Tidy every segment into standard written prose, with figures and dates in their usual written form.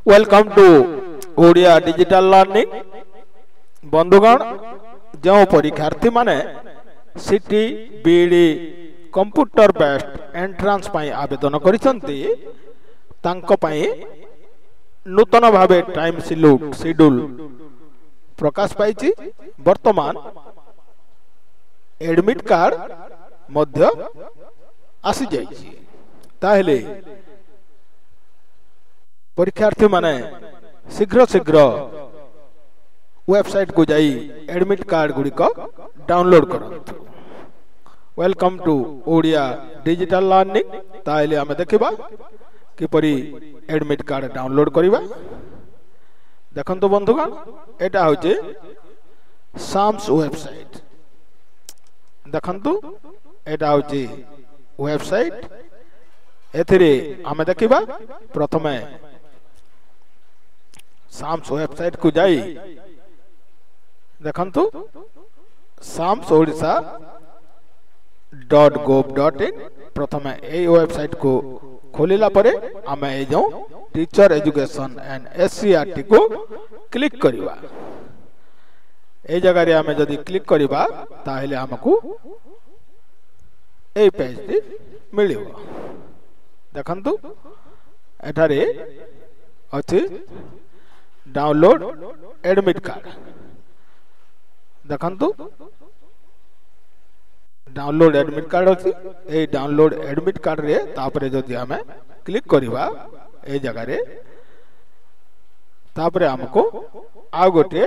Welcome to Odia digital learning बंधुगण जो परीक्षार्थी माने C T B Ed computer based entrance पाई आवेदन करिसंती तांको पाई नूतन भावे टाइम शेड्यूल प्रकाश पाई वर्तमान एडमिट कार्ड मध्य आसी जाइछि ताहेले परीक्षार्थी माने शीघ्र शीघ्र वेबसाइट को जाई एडमिट कार्ड गुडी को डाउनलोड करंतु। Welcome to Odia digital learning ताइले हमें देखिबा किपरि एडमिट कार्ड डाउनलोड करिबा। देखंतु बंधुगण एटा होचे साम्स वेबसाइट। देखंतु एटा होचे वेबसाइट एथिरे हमें देखिबा प्रथमे साम्स वेबसाइट को जाई देखंतु साम्स ओडिशा .gov.in प्रथमे ए वेबसाइट को खोलिला परे आमे ए जो टीचर एजुकेशन एंड एससीईआरटी को क्लिक करिवा। ए जगह रे आमे जदी क्लिक करिवा ताहेले हमकु ए पेज टी मिलिबो। देखंतु एठारे अछि डाउनलोड एडमिट कार्ड। देखंतु डाउनलोड एडमिट कार्ड अछि। ए डाउनलोड एडमिट कार्ड रे तापरे जदी हमें क्लिक करिवा ए जगह रे तापरे हमको आ गोटे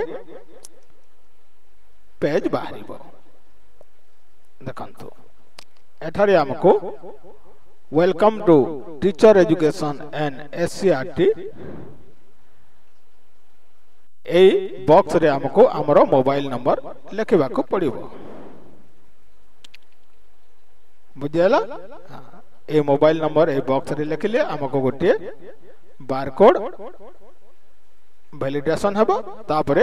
पेज बाहरिबो। देखंतु एठारे हमको welcome to teacher education and SCERT ए बॉक्स रे हमको हमरो मोबाइल नंबर लिखिबा को पड़िबो। बुझियला ए मोबाइल नंबर ए बॉक्स रे लिखिले हमको गोटे बारकोड वैलिडेशन हेबो तापरे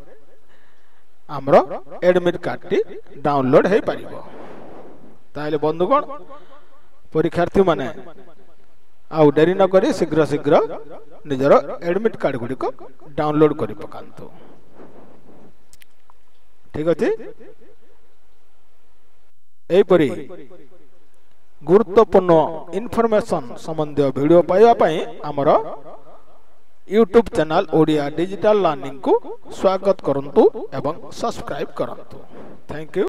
हमरो एडमिट कार्ड टी डाउनलोड हे परिबो। ताले बंधुगण परीक्षार्थी माने आउ देरी न करी शीघ्र शीघ्र निजर एडमिट कार्ड गुडी को डाउनलोड करि पकांतु। ठीक अछि एई परी गुरुत्वपूर्ण इनफॉरमेशन संबंधी वीडियो पाइबा पई हमर YouTube channel Odia digital learning को स्वागत करंतु एवं सब्सक्राइब करंतु। Thank you.